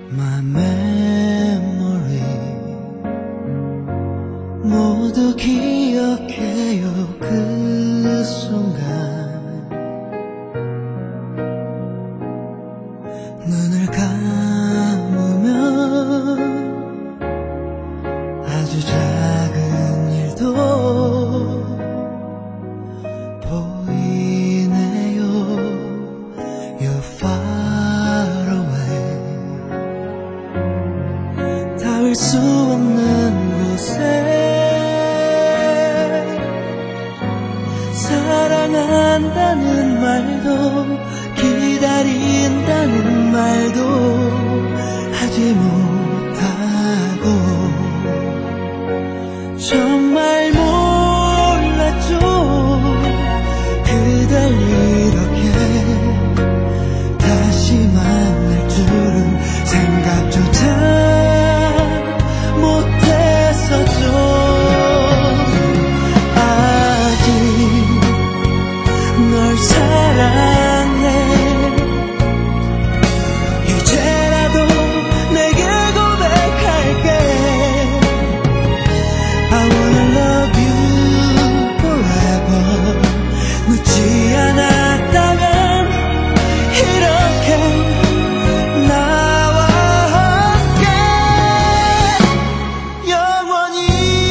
My memory 모두 기억해요. 그 순간 눈을 감으면 아주 작은 일도 보이네요. You're far away. 닿을 수 없는 곳에 사랑한다는 말도 기다린다는 말도 하지 못하고 정말 몰랐죠. 그댈 이렇게 다시 만날 줄은 생각조차 못했었죠. 아직 널 사랑해. 이제라도 내게 고백할게. I wanna love you forever. 늦지 않았다면 이렇게 나와 함께 영원히.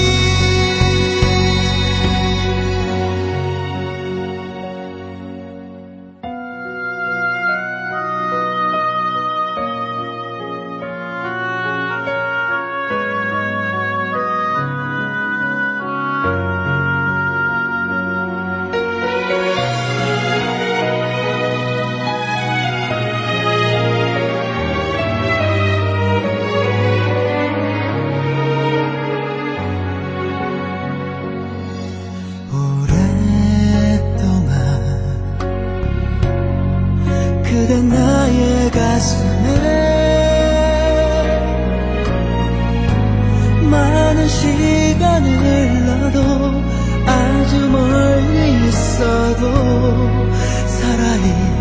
오랫동안 그대 나의 가슴에 많은 시간을 흘러도 아주 멀리 있어도 살아있